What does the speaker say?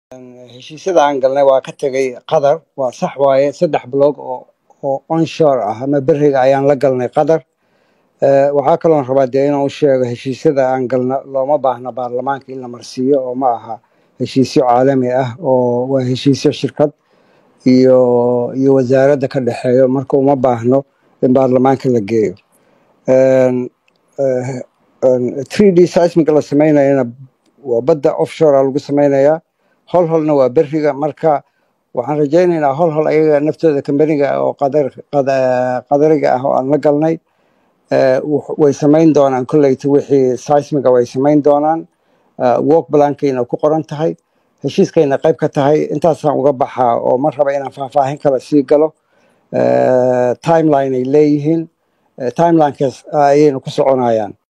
heshiisyada aan galnay waa ka tegay Qatar. Waa sax waaye 3 bloog oo onshore ah ama beriga ayaan la galnay Qatar. Waxaa kaloo rabaa dee inaan u sheego heshiisyada aan galna looma baahna baarlamaanka in la marsiiyo oo ma aha heshiisyo caalami ah oo waa heshiisyo shirkad iyo wasaaradda ka dhexeeyo, marka uma baahno in baarlamaanka la geeyo. 3D seismic la sameynayana waa badda offshore lagu sameynayaa, holholna waa beriga. marka waxaan rajaynaynaa holhol ayaga naftooda kambaniga oo qadariga ah oo aan la galnay way samayn doonaan kolleyta wixii seismiga way samayn doonaan. work plankayna ku qoran tahay, heshiiskayna qayb ka tahay. intaasaan uga baxaa oo ma raba inaan faahfaahin kale sii galo. timeline ay leeyihiin, timelinekaas ayayna ku soconayaan.